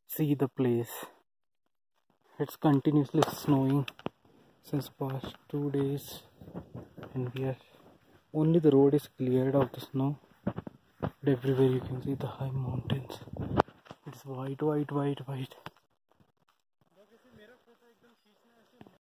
see the place. It's continuously snowing since past 2 days, and we are only the road is cleared of the snow, but everywhere you can see the high mountains. It's white.